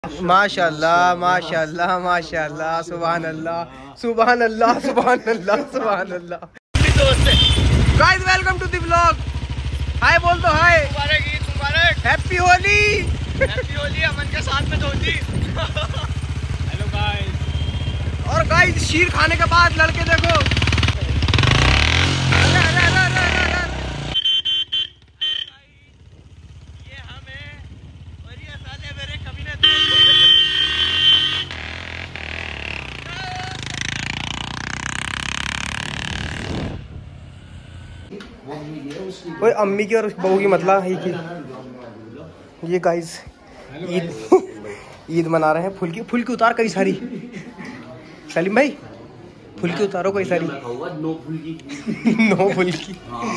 माशाल्लाह माशाल्लाह माशाल्लाह सुभान अल्लाह सुभान अल्लाह सुभान अल्लाह सुभान अल्लाह। Guys welcome to the vlog. Hi बोल दो हाय। मुबारक ईद मुबारक। हैप्पी होली। हैप्पी होली अमन के साथ में धोती। Hello guys. और गाइस शीर खाने के बाद लड़के देखो। ये हम हैं और ये साले मेरे कमीने ओए अम्मी की और बहू की मतलब ही की। ये गाइस ईद मना रहे हैं। फुल्की उतार कई सारी। सलीम भाई फुल्की उतारो कई सारी। नो फुल्की।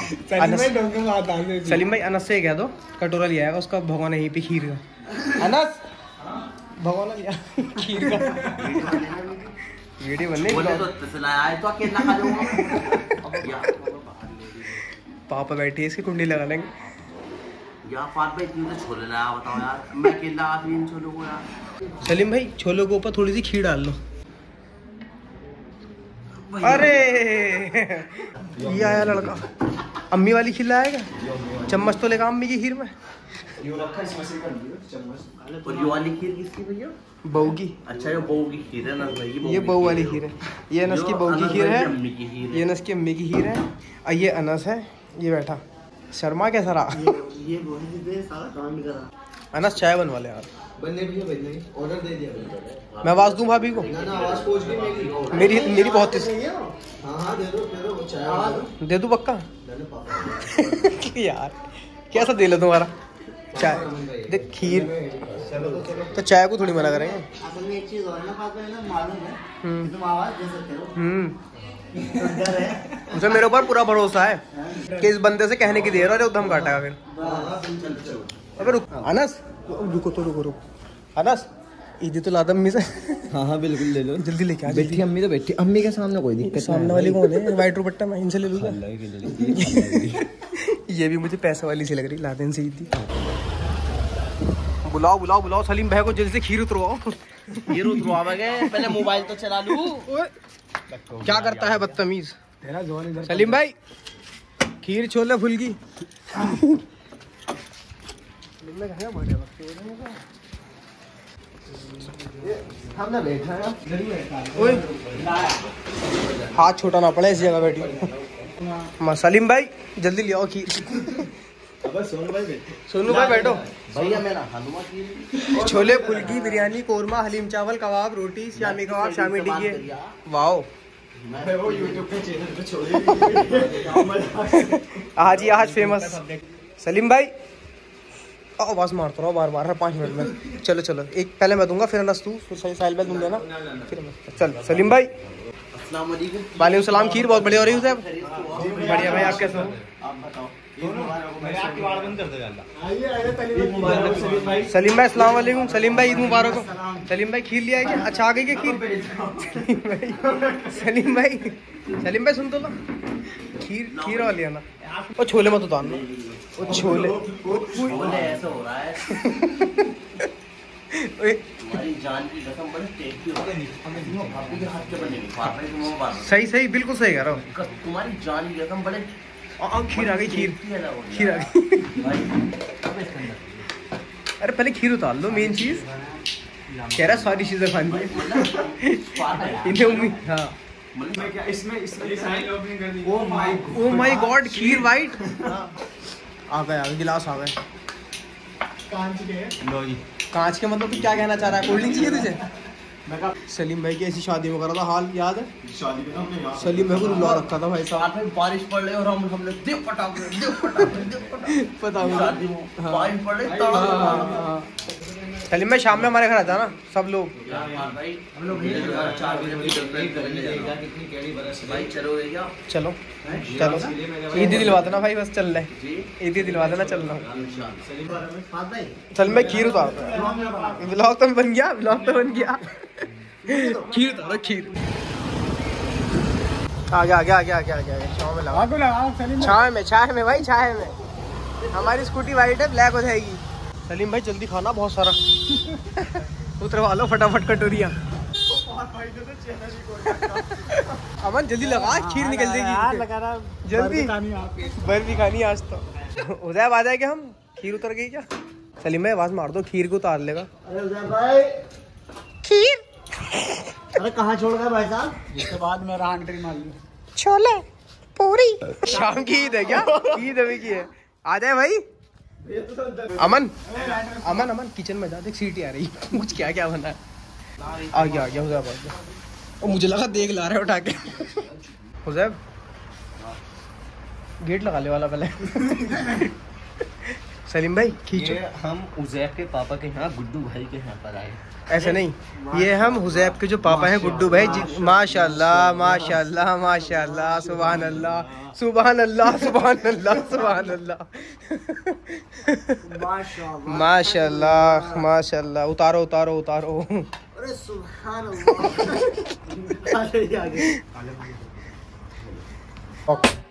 सलीम भाई अनस से कह दो कटोरा लिया है उसका भगवान यहीं पे खीर का। अनस भगवान लिया खीर का। वीडियो बनने पापा बैठी है इसकी कुंडी लगा लेंगे। छोले लाया बताओ यार। मैं अकेला इन छोलों को यार। सलीम भाई छोलों के ऊपर थोड़ी सी खीर डाल लो। अरे ये आया लड़का। अम्मी वाली खीर लाएगा। चम्मच तो लेगा अम्मी की खीर में। और ये वाली खीर किसकी भैया? बहू की। अच्छा ये बहू की खीर है ना भाई। ये बहू वाली खीर है। ये अनस की बहू की खीर है। ये अनस की अम्मी की खीर है और ये अनस है। ये बैठा शर्मा कैसा रहा। ये सारा काम करा। अनस चाय बनवा ले यार। बनने ऑर्डर दे दिया। मैं आवाज दूं भाभी को। ना आवाज पहुंच गई मेरी बहुत हाँ दे दो चाय दे दूं पक्का। यार कैसा दिल है तुम्हारा। चाय देख खीर तो चाय को थोड़ी मना करेंगे। असल में एक चीज और ना मालूम है तुम आवाज दे सकते हो। उसे मेरे ऊपर पूरा भरोसा है कि इस बंदे से कहने की देर है दम काटेगा फिर। अबे रुक अनस रुको अनस ईदी तो लादम अम्मी से। हाँ बिल्कुल ले लो। जल्दी लेके आ। बैठी अम्मी तो बैठी। अम्मी के सामने कोई दिक्कत। सामने वाली कौन है? वाइट दुपट्टा मैं इनसे ले लूंगा। ये भी मुझे पैसे वाली सी लग रही। लादेन से ईदी। बुलाओ सलीम भाई को जल्दी से खीर उतरवाओ। खीर उतरवाओगे पहले मोबाइल तो चला लूं। क्या करता है बदतमीज। सलीम भाई खीर छोले फुल्की। हाथ छोटा ना पड़े इस जगह बैठी। सलीम भाई जल्दी ले आओ खीर। सोनू भाई बैठो। भैया मेरा हलवा खीर छोले फुल्की बिरयानी कोरमा हलीम चावल कबाब रोटी शामी कबाब शामी टिक्की। वाओ आज फेमस। सलीम भाई आवाज मारता रहो बार 5 मिनट में। चलो एक पहले मैं दूंगा फिर अनस तू सही साहिल भाई तुम देना फिर चल। सलीम भाई वालेकुम सलाम। खीर बहुत बढ़िया हो रही है साहब। बढ़िया भाई आप कैसे हो? सलीम भाई अस्सलाम वालेकुम। सलीम भाई ईद मुबारक हो। सलीम भाई खीर लिया है क्या? अच्छा आ गई क्या खीर? सलीम भाई सुन तो लो खीर वाली है ना। और छोले मत उतारना। वो छोले ऐसा हो रहा है। जान की कसम बड़ी टेस्टी हो रही है। भाभी के हाथ के बनेगी। सही बिल्कुल सही कह रहा हूँ। तुम्हारी जान की कसम बड़े। खीर आ गई खीर आ गई। अरे पहले खीर उतार लो मेन चीज। कह रहा सारी चीजें खानी है इन्हें उम्मीद। हाँ ओ माय गॉड खीर वाइट आ गया गिलास आ गए। कांच के मतलब तू क्या कहना चाह रहा है? कोल्ड ड्रिंक चाहिए तुझे? सलीम भाई की ऐसी शादी में करा था हाल याद है? सलीम भाई को रुला रखा था भाई साहब। बारिश पड़ रही और हमने देव पटाखे पता बारिश पड़ रही। सलीम भाई शाम में हमारे घर आ जाना सब लोग। चलो ईदी दिलवा देना भाई बस चल रहे। ईदी दिलवा देना चल रहा। सलीम भाई खीर उतार। ब्लॉग तो बन गया। खीर उतारो खीर। आ गया छाव में भाई छाव में। हमारी स्कूटी वाइट है ब्लैक हो जाएगी। सलीम भाई जल्दी खाना बहुत सारा। उतरवा लो फटाफट कटोरिया। अमन जल्दी लगा, खीर निकल जाएगी जल्दी। बर्फी खानी आज तो। उदय आ जाएगा, हम खीर उतर गई क्या? सलीम भाई आवाज मार दो, खीर को उतार लेगा। अरे उदय भाई खीर। अरे कहाँ छोड़ गए भाई साहब? इसके बाद मेरा आंटी मालूम छोले पूरी। शाम की ईद है क्या? ईद अभी की है। आ जाए भाई। अमन अमन अमन किचन में जा, देख सीटी आ रही। कुछ क्या क्या बना है। आ गया हुजैब आ गया। और मुझे लगा देख ला रहे उठा के। हुजैब गेट लगा ले वाला पहले। सलीम भाई खींचो। हम उजैब के पापा के यहाँ गुड्डू भाई के यहाँ पर आए। ऐसे नहीं, ये हम हुजैब के जो पापा हैं गुड्डू भाई जी। माशाल्लाह माशाल्लाह माशाल्लाह, सुभान अल्लाह सुभान अल्लाह सुभान अल्लाह सुभान अल्लाह माशाल्लाह माशाल्लाह। उतारो उतारो उतारो। अरे सुभान अल्लाह।